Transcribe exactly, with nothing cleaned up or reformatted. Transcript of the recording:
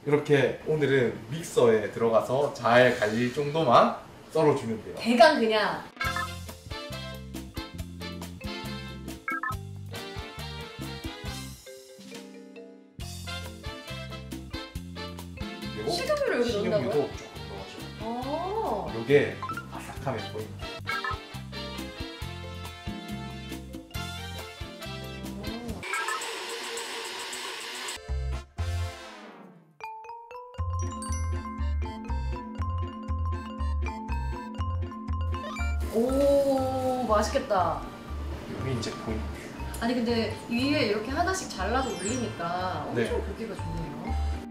이렇게 오늘은 믹서에 들어가서 잘 갈릴 정도만 썰어주면 돼요. 대강 그냥. 그리고 식용유를 여기 식용유도 넣는다고요? 조금 넣어줘. 어. 요게 바삭하면 보입니다. 오, 맛있겠다. 여기 이제 보입니다. 아니 근데 위에 이렇게 하나씩 잘라서 올리니까 엄청 네. 보기가 좋네요.